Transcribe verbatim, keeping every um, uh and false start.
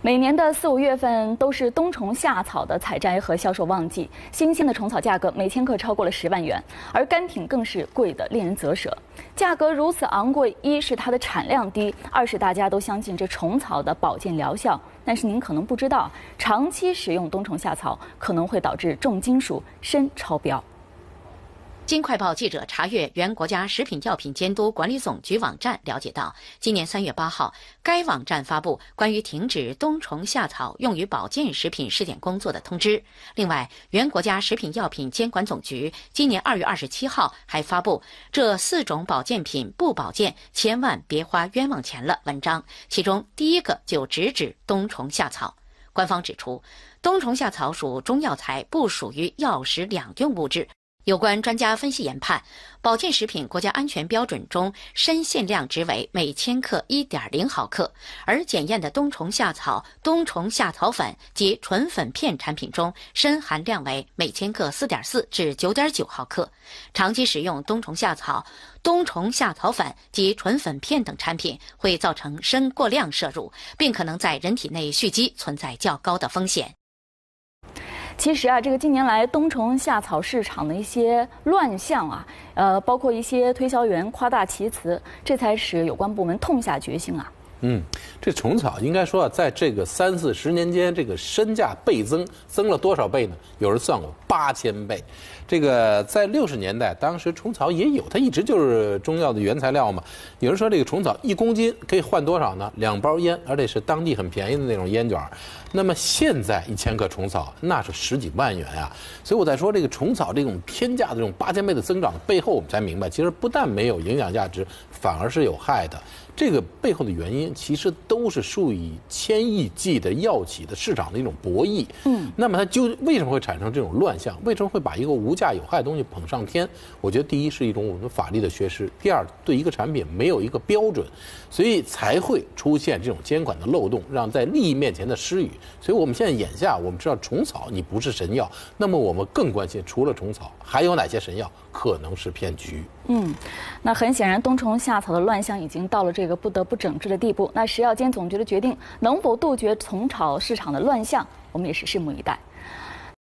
每年的四五月份都是冬虫夏草的采摘和销售旺季，新鲜的虫草价格每千克超过了十万元，而干品更是贵得令人啧舌。价格如此昂贵，一是它的产量低，二是大家都相信这虫草的保健疗效。但是您可能不知道，长期使用冬虫夏草可能会导致重金属、砷超标。 经快报记者查阅原国家食品药品监督管理总局网站了解到，今年三月八号，该网站发布关于停止冬虫夏草用于保健食品试点工作的通知。另外，原国家食品药品监管总局今年二月二十七号还发布这四种保健品不保健，千万别花冤枉钱了文章，其中第一个就直指冬虫夏草。官方指出，冬虫夏草属中药材，不属于药食两用物质。有关专家分析研判，保健食品国家安全标准中砷限量值为每千克 一点零毫克，而检验的冬虫夏草、冬虫夏草粉及纯粉片产品中砷含量为每千克 四点四至九点九毫克。长期使用冬虫夏草、冬虫夏草粉及纯粉片等产品会造成砷过量摄入，并可能在人体内蓄积，存在较高的风险。 其实啊，这个近年来冬虫夏草市场的一些乱象啊，呃，包括一些推销员夸大其词，这才使有关部门痛下决心啊。 嗯，这虫草应该说啊，在这个三四十年间，这个身价倍增，增了多少倍呢？有人算过八千倍。这个在六十年代，当时虫草也有，它一直就是中药的原材料嘛。有人说这个虫草一公斤可以换多少呢？两包烟，而且是当地很便宜的那种烟卷。那么现在一千克虫草那是十几万元呀。所以我在说这个虫草这种天价的这种八千倍的增长背后，我们才明白，其实不但没有营养价值，反而是有害的。这个背后的原因，其实都是数以千亿计的药企的市场的一种博弈。嗯，那么它就为什么会产生这种乱象？为什么会把一个无价有害的东西捧上天？我觉得第一是一种我们法律的缺失，第二对一个产品没有一个标准，所以才会出现这种监管的漏洞，让在利益面前的失语。所以我们现在眼下，我们知道虫草你不是神药，那么我们更关心除了虫草还有哪些神药可能是骗局。 嗯，那很显然，冬虫夏草的乱象已经到了这个不得不整治的地步。那食药监总局的决定能否杜绝虫草市场的乱象，我们也是拭目以待。